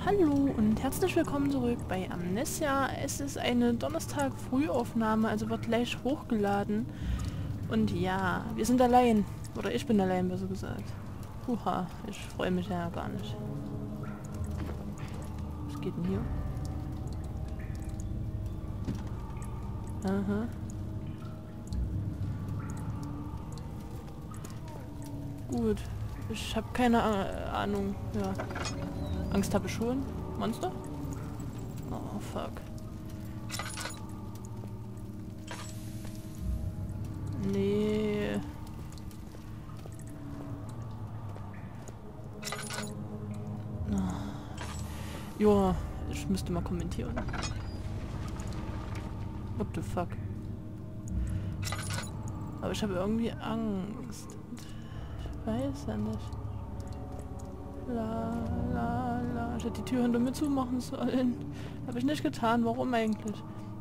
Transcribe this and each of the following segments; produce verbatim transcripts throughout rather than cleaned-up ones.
Hallo und herzlich willkommen zurück bei Amnesia. Es ist eine Donnerstag-Frühaufnahme, also wird gleich hochgeladen. Und ja, wir sind allein. Oder ich bin allein, besser gesagt. Huha, ich freue mich ja gar nicht. Was geht denn hier? Aha. Gut. Ich habe keine ah Ahnung. Ja. Angst habe ich schon. Monster? Oh, fuck. Nee. Ja, ich müsste mal kommentieren. What the fuck? Aber ich habe irgendwie Angst. Ich weiß ja nicht. La, la, la. Ich hätte die Tür hinter mir zumachen sollen. Habe ich nicht getan. Warum eigentlich?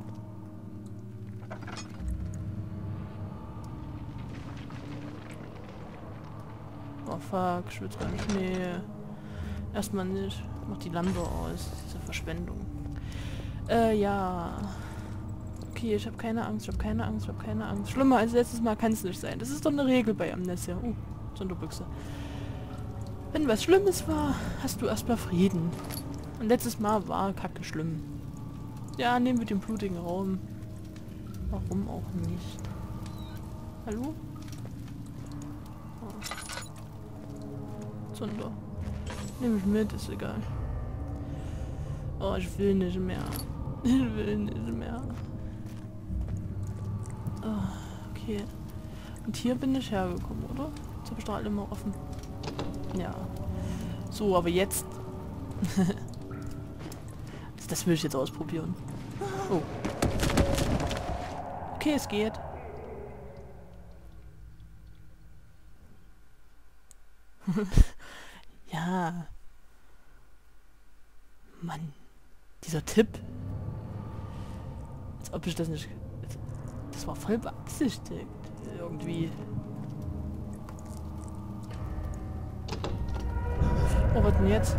Oh fuck, ich will gar nicht. Nee. Erstmal nicht. Mach die Lampe aus. Diese Verschwendung. Äh, ja. Okay, ich habe keine Angst, ich habe keine Angst, ich habe keine Angst. Schlimmer als letztes Mal kann es nicht sein. Das ist doch eine Regel bei Amnesia. Uh, Sonderbüchse. Wenn was Schlimmes war, hast du erstmal Frieden. Und letztes Mal war kacke schlimm. Ja, nehmen wir den blutigen Raum. Warum auch nicht? Hallo? Oh. Zunder. Nehme ich mit, ist egal. Oh, ich will nicht mehr. Ich will nicht mehr. Oh, okay. Und hier bin ich hergekommen, oder? Jetzt habe ich doch alle mal offen. Ja. So, aber jetzt... das will ich jetzt ausprobieren. Oh. Okay, es geht. Ja. Mann. Dieser Tipp. Als ob ich das nicht... Das war voll beabsichtigt. Irgendwie. Oh, was denn jetzt?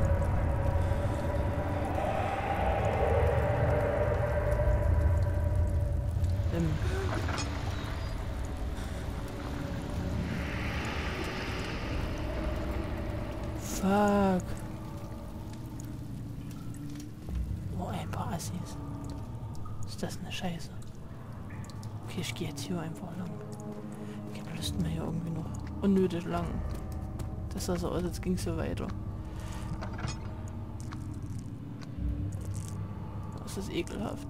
Ähm. Fuck. Oh, ein paar Assis. Ist das eine Scheiße? Okay, ich gehe jetzt hier einfach lang. Ich habe Lust mehr hier irgendwie noch unnötig lang. Das sah so aus, als ging es so weiter. Das ist ekelhaft.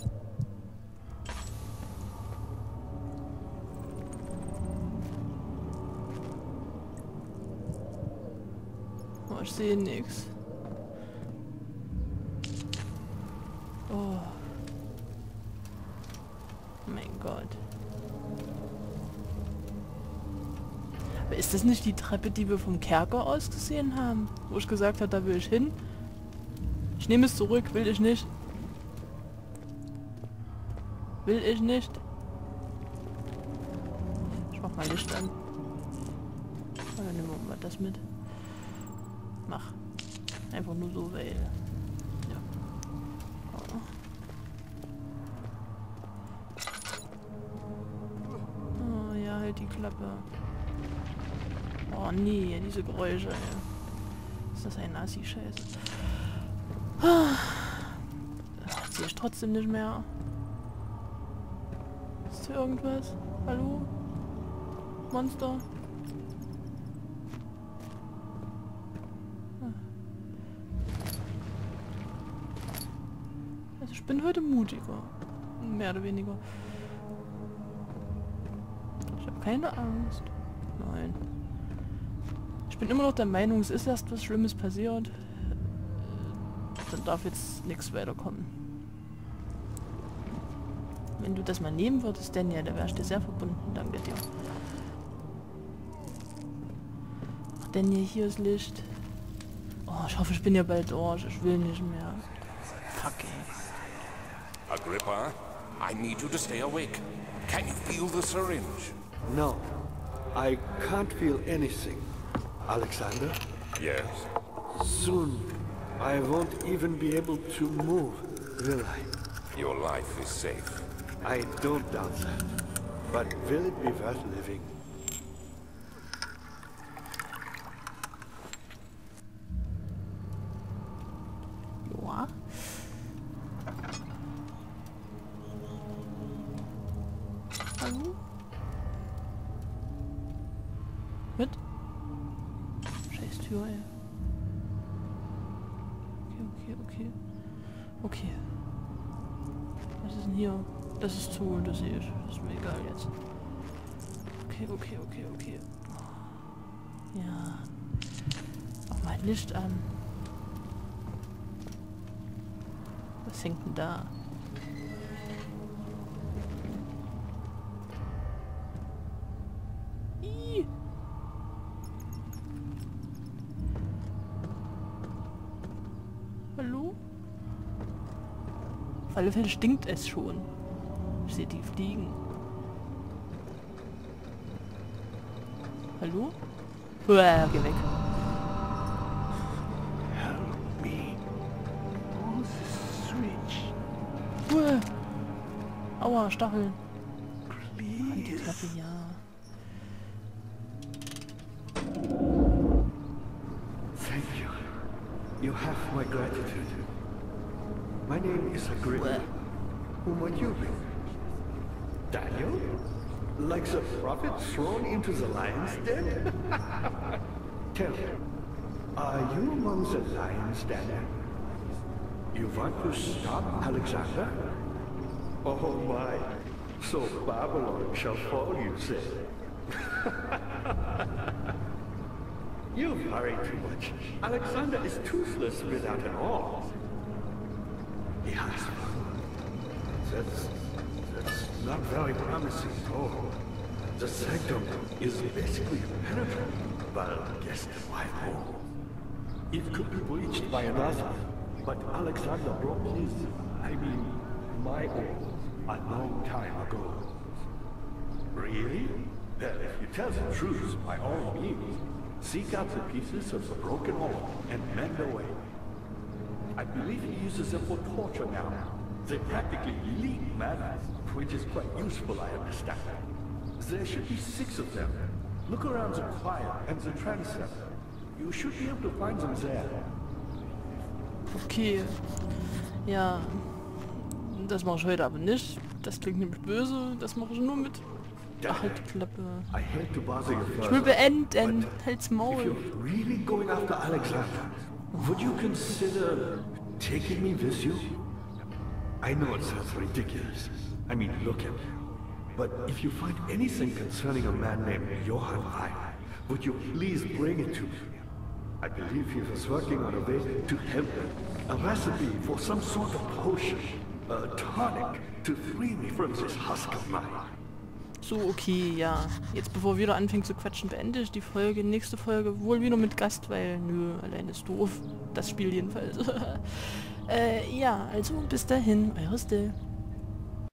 Oh, ich sehe nichts. Oh. Mein Gott. Aber ist das nicht die Treppe, die wir vom Kerker aus gesehen haben? Wo ich gesagt habe, da will ich hin? Ich nehme es zurück, will ich nicht. Will ich nicht. Ich mach mal Licht an. Oder nehmen wir mal das mit. Mach. Einfach nur so, weil... Ja. Oh. Oh ja, halt die Klappe. Oh nee, diese Geräusche. Ja. Ist das ein Assi-Scheiße? Ah. Sehe ich trotzdem nicht mehr. Ist hier irgendwas? Hallo? Monster? Also ich bin heute mutiger. Mehr oder weniger. Ich habe keine Angst. Nein. Ich bin immer noch der Meinung, es ist erst was Schlimmes passiert. Dann darf jetzt nichts weiterkommen. Wenn du das mal nehmen würdest, Daniel, da wäre ich dir sehr verbunden. Danke dir. Ach, Daniel, hier ist Licht. Oh, ich hoffe, ich bin ja bald durch. Ich will nicht mehr. Fuck, ey. Agrippa, I need you to stay awake. Can you feel the syringe? No, I can't feel anything. Alexander? Yes? Soon I won't even be able to move, will I? Your life is safe. I don't doubt that. But will it be worth living? Joa. Hallo? Mit? Scheiß Tür, ey. Okay, okay, okay. Okay. Was ist denn hier? Das ist zu, das sehe ich. Das ist mir egal jetzt. Okay, okay, okay, okay. Ja. Mach mal Licht an. Was hängt denn da? Ih. Hallo? Auf alle Fälle stinkt es schon. Ich sehe die fliegen. Hallo? Uah, geh weg. Help me. Oh, this switch. Uah. Aua, Stacheln. Please. An die Klappe, ja. Thank you. You have my gratitude. My name is Agrippa. Who might you be? Daniel? Like the prophet thrown into the lion's den? Tell me, are you among the lions, Daniel? You want to stop Alexander? Oh my, so Babylon shall fall, you say? You worry too much. Alexander is toothless without an arm. He has one. That's... that's not very promising at all. The sanctum is basically impenetrable. Well, guess why more? It could be breached by another. But Alexander broke his... I mean, my own, a long time ago. Really? Well, if you tell the truth, by all means, seek out the pieces of the broken arm and mend away. I believe he uses them for torture now. They practically leak matter, which is quite useful, I understand. There should be six of them. Look around the choir and the transept. You should be able to find them there. Okay. Ja. Das mache ich heute aber nicht. Das klingt nämlich böse. Das mache ich nur mit... Ach, halt die Klappe. I hate to bother you Ich will further, beenden. but Halt's if Maul. you're really going after Alexander, would you consider taking me with you? I know it sounds ridiculous. I mean, look at me. But if you find anything concerning a man named Johann Reich, would you please bring it to me? I believe he was working on a way to help me. A recipe for some sort of potion. A tonic to free me from this husk of mine. So, okay, ja. Jetzt bevor wir wieder anfängt zu quatschen, beende ich die Folge. Nächste Folge wohl wieder mit Gast, weil, nö, allein ist doof. Das Spiel jedenfalls. äh, ja, also bis dahin, eure Still.